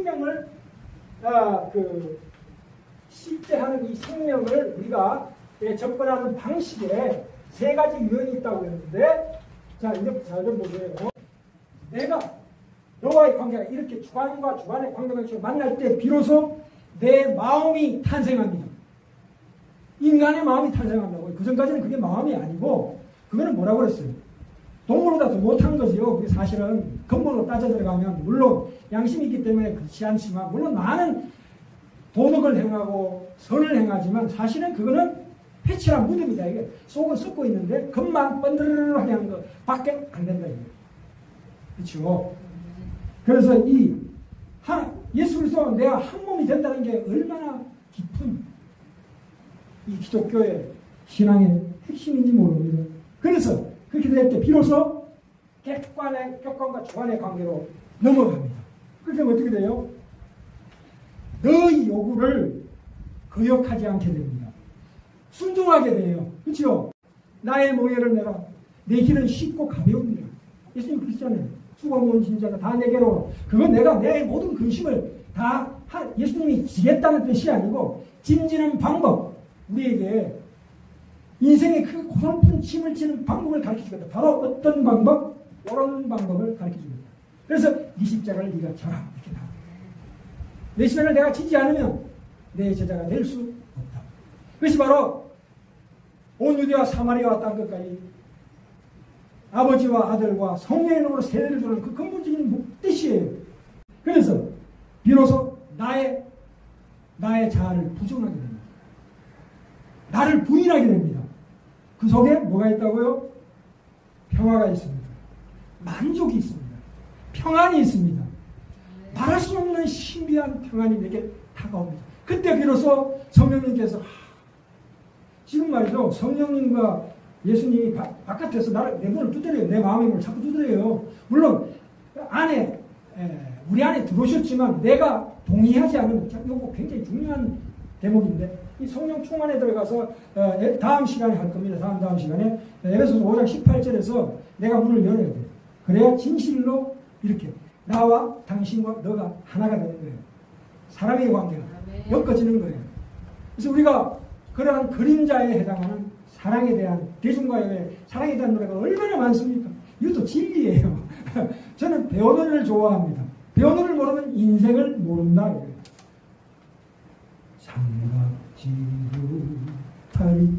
생명을 실제 하는 이 생명을 우리가 접근하는 방식에 세 가지 유형이 있다고 했는데, 자, 이제 잘 좀 보세요. 내가 너와의 관계가 이렇게 주관과 주관의 관계가 만날 때 비로소 내 마음이 탄생합니다. 인간의 마음이 탄생한다고요. 그 전까지는 그게 마음이 아니고, 그거는 뭐라고 그랬어요? 동물보다 더 못한 거지요. 그게 사실은 근본으로 따져 들어가면, 물론 양심이 있기 때문에 그렇지 않지만, 물론 많은 도덕을 행하고 선을 행하지만 사실은 그거는 회칠한 무덤이다. 이게 속은 썩고 있는데 겉만 번드르르하게 하는 거 밖에 안 된다. 이게. 그렇죠? 그래서 예수 그리스도와 내가 한 몸이 된다는 게 얼마나 깊은 이 기독교의 신앙의 핵심인지 모릅니다. 그래서 그렇게 될 때 비로소 객관과 주관의 관계로 넘어갑니다. 그렇게 어떻게 돼요? 너의 요구를 거역하지 않게 됩니다. 순종하게 돼요. 그렇죠? 나의 모여를 내라. 내 길은 쉽고 가벼웁니다. 예수님 그러시잖아요. 수고 모은 자가 다 내게로. 그건 내가 내 모든 근심을 다 예수님이 지겠다는 뜻이 아니고, 짐지는 방법, 우리에게 인생의 그 고달픈 짐을 지는 방법을 가르쳐주겠다. 바로 어떤 방법? 이런 방법을 가르쳐주겠다. 그래서 네 십자가를 네가 져라. 이렇게 나옵니다. 내 십자가를 내가 지지 않으면 내 제자가 될 수 없다. 그것이 바로 온 유대와 사마리아와 땅 끝까지 아버지와 아들과 성령의 이름으로 세례를 주는 그 근본적인 뜻이에요. 그래서 비로소 나의 자아를 부정하게 됩니다. 나를 부인하게 됩니다. 그 속에 뭐가 있다고요? 평화가 있습니다. 만족이 있습니다. 평안이 있습니다. 말할 수 없는 신비한 평안이 내게 다가옵니다. 그때 비로소 성령님께서 지금 말이죠. 성령님과 예수님이 바깥에서 내 문을 두드려요. 내 마음의 문을 자꾸 두드려요. 물론 우리 안에 들어오셨지만 내가 동의하지 않는, 이거 굉장히 중요한 대목인데, 이 성령 충만에 들어가서 다음 시간에 할 겁니다. 다음 시간에 에베소서 5장 18절에서 내가 문을 열어야 돼요. 그래야 진실로 이렇게 나와 당신과 너가 하나가 되는 거예요. 사람의 관계가 엮어지는 거예요. 그래서 우리가 그러한 그림자에 해당하는 사랑에 대한, 대중과의 사랑에 대한 노래가 얼마나 많습니까? 이것도 진리예요. 저는 배우노래를 좋아합니다. 배우노래를 모르면 인생을 모른다. 삼각지로 다리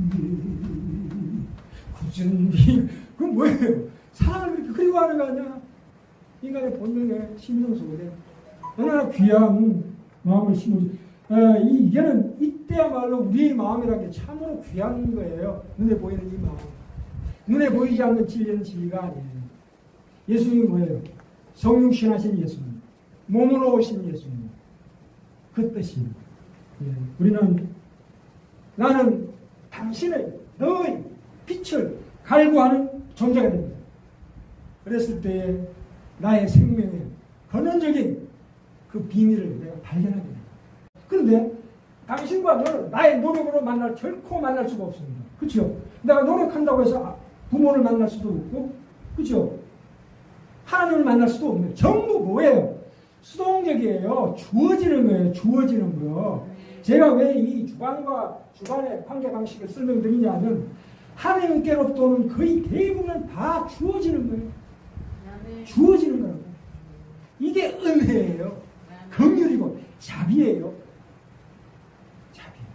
굳은 비, 그건 뭐예요? 사랑을 그렇게 그리워하는 거 아니야? 인간의 본능의 심령 속에 얼마나 귀한 마음을 심어주지. 이게는 이때야말로 우리의 마음이라는 게 참으로 귀한 거예요. 눈에 보이는 이 마음. 눈에 보이지 않는 진리는 진리가 아니에요. 예수님이 뭐예요? 성육신하신 예수님. 몸으로 오신 예수님. 그 뜻입니다. 나는 너의 빛을 갈구하는 존재가 됩니다. 그랬을 때에 나의 생명의 근원적인 그 비밀을 내가 발견하게 됩니다. 그런데 당신과 너는 나의 노력으로 결코 만날 수가 없습니다. 그렇죠? 내가 노력한다고 해서 부모를 만날 수도 없고, 그렇죠? 하나님을 만날 수도 없는, 전부 뭐예요? 수동적이에요. 주어지는 거예요. 주어지는 거. 제가 왜 이 주관과 주관의 관계 방식을 설명드리냐면, 하나님께로부터는 거의 대부분 다 주어지는 거예요. 주어지는 거라고. 이게 은혜예요. 긍휼이고 자비예요. 자비.